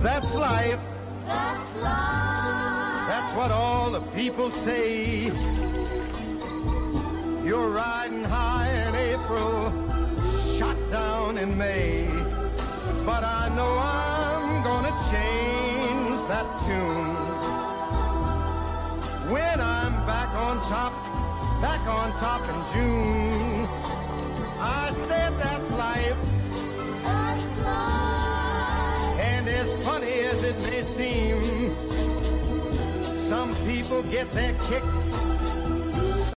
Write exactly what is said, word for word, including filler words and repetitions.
That's life. That's life. That's what all the people say. You're riding high in April, shot down in May. But I know I'm gonna change that tune. When I'm back on top, back on top in June. I said that's life. That's life. And as funny as it may seem, some people get their kicks